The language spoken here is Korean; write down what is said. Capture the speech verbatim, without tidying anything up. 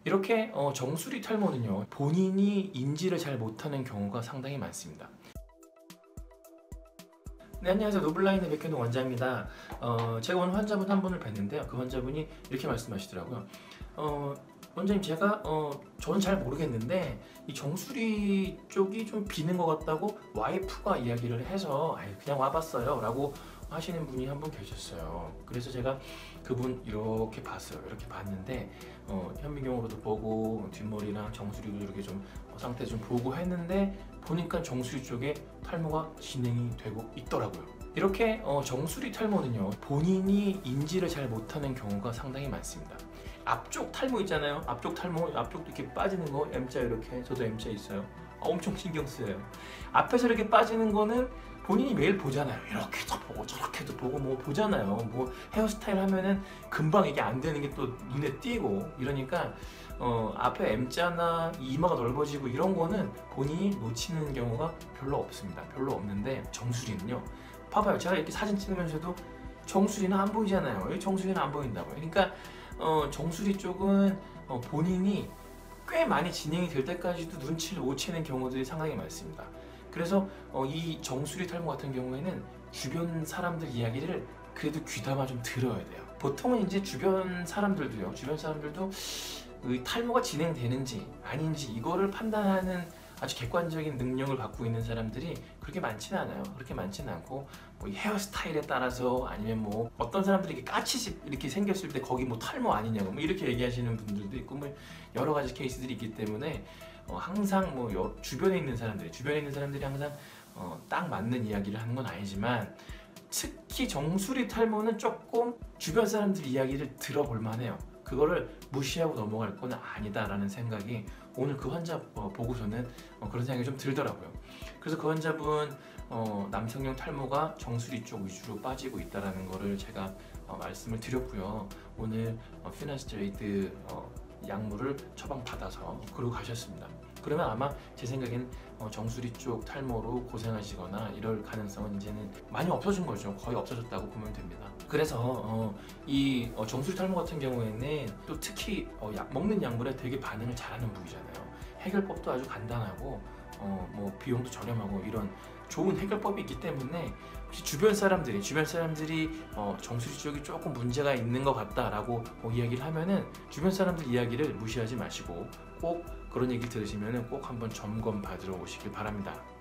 이렇게 어, 정수리 탈모는요, 본인이 인지를 잘 못하는 경우가 상당히 많습니다. 네, 안녕하세요. 노블라인의 백현동 원장입니다. 어, 제가 오늘 환자분 한 분을 뵀는데요. 그 환자분이 이렇게 말씀하시더라고요. 어, 원장님, 제가 어, 저는 잘 모르겠는데 이 정수리 쪽이 좀 비는 것 같다고 와이프가 이야기를 해서 아유, 그냥 와봤어요 라고 하시는 분이 한 분 계셨어요. 그래서 제가 그분 이렇게 봤어요. 이렇게 봤는데 어, 현미경으로도 보고 뒷머리랑 정수리도 이렇게 좀 어, 상태 좀 보고 했는데 보니까 정수리 쪽에 탈모가 진행이 되고 있더라고요. 이렇게 어, 정수리 탈모는요, 본인이 인지를 잘 못하는 경우가 상당히 많습니다. 앞쪽 탈모 있잖아요. 앞쪽 탈모, 앞쪽도 이렇게 빠지는 거, M자 이렇게, 저도 M자 있어요. 아, 엄청 신경 쓰여요. 앞에서 이렇게 빠지는 거는 본인이 매일 보잖아요. 이렇게도 보고 저렇게도 보고 뭐 보잖아요. 뭐 헤어스타일 하면은 금방 이게 안 되는 게 또 눈에 띄고 이러니까 어, 앞에 M자나 이마가 넓어지고 이런 거는 본인이 놓치는 경우가 별로 없습니다. 별로 없는데 정수리는요. 봐봐요. 제가 이렇게 사진 찍으면서도 정수리는 안 보이잖아요. 정수리는 안 보인다고요. 그러니까 어, 정수리 쪽은 어, 본인이 꽤 많이 진행이 될 때까지도 눈치를 못 채는 경우들이 상당히 많습니다. 그래서 어, 이 정수리 탈모 같은 경우에는 주변 사람들 이야기를 그래도 귀담아 좀 들어야 돼요. 보통은 이제 주변 사람들도요, 주변 사람들도 이 탈모가 진행되는지 아닌지 이거를 판단하는 아주 객관적인 능력을 갖고 있는 사람들이 그렇게 많지는 않아요. 그렇게 많지는 않고 뭐 헤어스타일에 따라서 아니면 뭐 어떤 사람들이 이렇게 까치집 이렇게 생겼을 때 거기 뭐 탈모 아니냐고 뭐 이렇게 얘기하시는 분들도 있고 뭐 여러 가지 케이스들이 있기 때문에 어 항상 뭐 여, 주변에 있는 사람들이 주변에 있는 사람들이 항상 어 딱 맞는 이야기를 하는 건 아니지만 특히 정수리 탈모는 조금 주변 사람들 이야기를 들어볼 만해요. 그거를 무시하고 넘어갈 건 아니다라는 생각이 오늘 그 환자 어, 보고서는 어, 그런 생각이 좀 들더라고요. 그래서 그 환자분 어, 남성형 탈모가 정수리 쪽 위주로 빠지고 있다는 거를 제가 어, 말씀을 드렸고요. 오늘 어, 피나스트레이트 어, 약물을 처방받아서 그러고 가셨습니다. 그러면 아마 제 생각엔 어, 정수리 쪽 탈모로 고생하시거나 이럴 가능성은 이제는 많이 없어진 거죠. 거의 없어졌다고 보면 됩니다. 그래서 어, 이 어, 정수리 탈모 같은 경우에는 또 특히 어, 약, 먹는 약물에 되게 반응을 잘하는 부위잖아요. 해결법도 아주 간단하고 어, 뭐 비용도 저렴하고 이런 좋은 해결법이 있기 때문에 혹시 주변 사람들이 주변 사람들이 어, 정수리 쪽이 조금 문제가 있는 것 같다라고 어, 이야기를 하면은 주변 사람들 이야기를 무시하지 마시고 꼭 그런 얘기를 들으시면은 꼭 한번 점검 받으러 오시길 바랍니다.